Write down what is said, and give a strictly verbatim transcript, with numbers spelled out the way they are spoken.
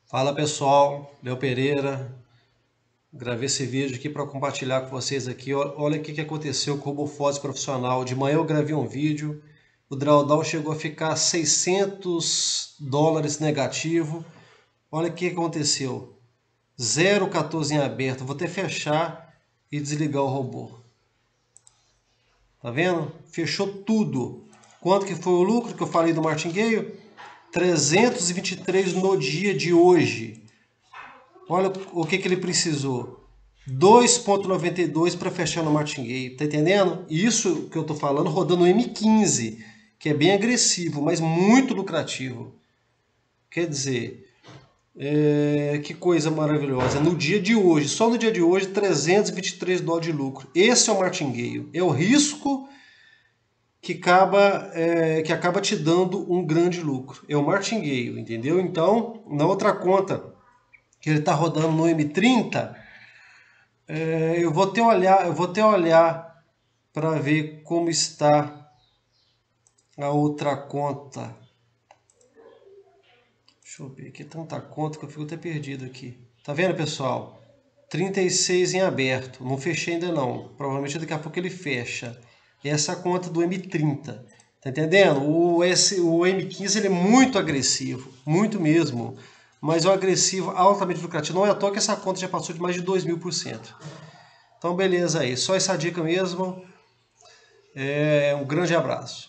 Fala pessoal, Léo Pereira, gravei esse vídeo aqui para compartilhar com vocês aqui. Olha o que que aconteceu com o Robofose profissional. De manhã eu gravei um vídeo, o drawdown chegou a ficar seiscentos dólares negativo. Olha o que que aconteceu, zero vírgula quatorze em aberto. Vou até fechar e desligar o robô. Tá vendo? Fechou tudo. Quanto que foi o lucro que eu falei do martingale? trezentos e vinte e três no dia de hoje. Olha o que, que ele precisou. dois vírgula noventa e dois para fechar no martingale. Tá entendendo? Isso que eu tô falando rodando no M quinze, que é bem agressivo, mas muito lucrativo. Quer dizer, é, que coisa maravilhosa. No dia de hoje, só no dia de hoje, trezentos e vinte e três dólares de lucro. Esse é o martingale. É o risco que acaba, é, que acaba te dando um grande lucro. É o martingale, entendeu? Então, na outra conta, que ele está rodando no M trinta, é, eu vou ter olhar, eu vou ter olhar para ver como está a outra conta. Deixa eu ver aqui, tanta conta que eu fico até perdido aqui. Tá vendo, pessoal? trinta e seis em aberto, não fechei ainda não. Provavelmente daqui a pouco ele fecha. Essa é a conta do M trinta. Tá entendendo? O, S, o M quinze ele é muito agressivo, muito mesmo. Mas é um agressivo altamente lucrativo. Não é à toa que essa conta já passou de mais de dois mil por cento. Então, beleza aí. Só essa dica mesmo. É, um grande abraço.